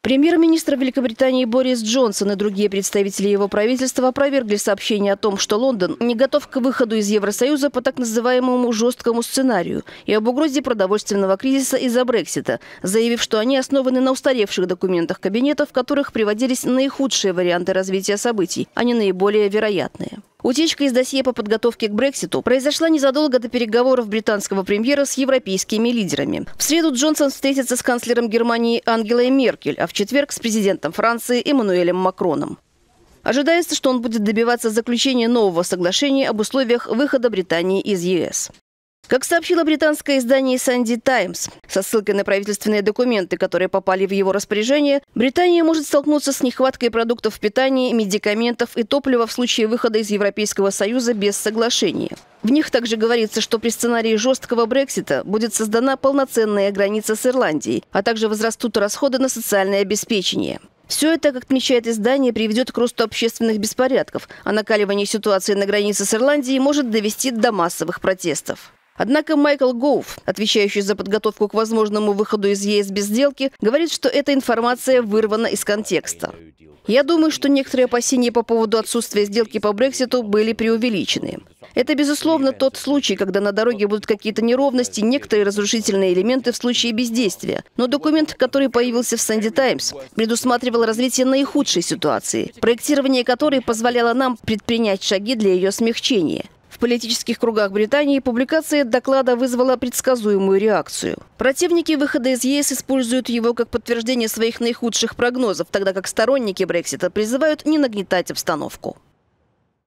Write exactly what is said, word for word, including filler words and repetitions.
Премьер-министр Великобритании Борис Джонсон и другие представители его правительства опровергли сообщение о том, что Лондон не готов к выходу из Евросоюза по так называемому жесткому сценарию и об угрозе продовольственного кризиса из-за Брексита, заявив, что они основаны на устаревших документах кабинета, в которых приводились наихудшие варианты развития событий, а не наиболее вероятные. Утечка из досье по подготовке к Брекситу произошла незадолго до переговоров британского премьера с европейскими лидерами. В среду Джонсон встретится с канцлером Германии Ангелой Меркель, а в четверг с президентом Франции Эммануэлем Макроном. Ожидается, что он будет добиваться заключения нового соглашения об условиях выхода Британии из ЕС. Как сообщило британское издание «Санди Таймс», со ссылкой на правительственные документы, которые попали в его распоряжение, Британия может столкнуться с нехваткой продуктов питания, медикаментов и топлива в случае выхода из Европейского Союза без соглашения. В них также говорится, что при сценарии жесткого Брексита будет создана полноценная граница с Ирландией, а также возрастут расходы на социальное обеспечение. Все это, как отмечает издание, приведет к росту общественных беспорядков, а накаливание ситуации на границе с Ирландией может довести до массовых протестов. Однако Майкл Гоув, отвечающий за подготовку к возможному выходу из ЕС без сделки, говорит, что эта информация вырвана из контекста. «Я думаю, что некоторые опасения по поводу отсутствия сделки по Брекситу были преувеличены. Это, безусловно, тот случай, когда на дороге будут какие-то неровности, некоторые разрушительные элементы в случае бездействия. Но документ, который появился в «Санди Таймс», предусматривал развитие наихудшей ситуации, проектирование которой позволяло нам предпринять шаги для ее смягчения. В политических кругах Британии публикация доклада вызвала предсказуемую реакцию. Противники выхода из ЕС используют его как подтверждение своих наихудших прогнозов, тогда как сторонники Брексита призывают не нагнетать обстановку.